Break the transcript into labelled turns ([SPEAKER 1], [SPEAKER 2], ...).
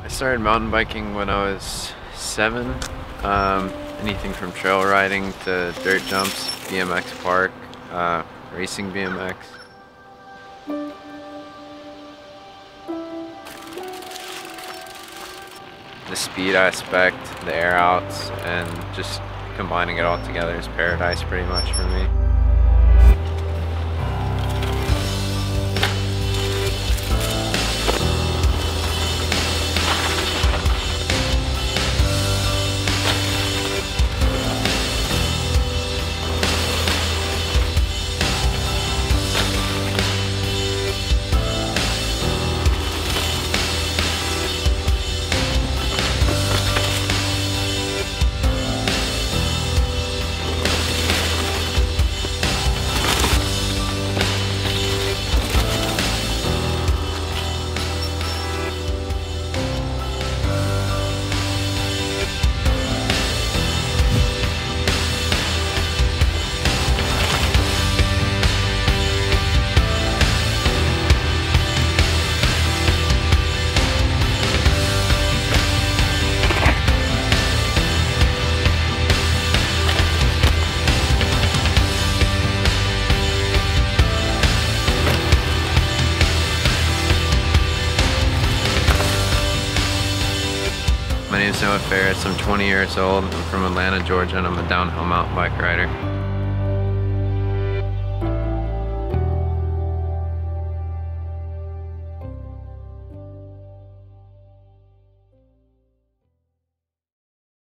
[SPEAKER 1] I started mountain biking when I was 7. Anything from trail riding to dirt jumps, BMX park, racing BMX. The speed aspect, the air outs, and just combining it all together is paradise pretty much for me. My name is Noah Ferris. I'm 20 years old. I'm from Atlanta, Georgia, and I'm a downhill mountain bike rider.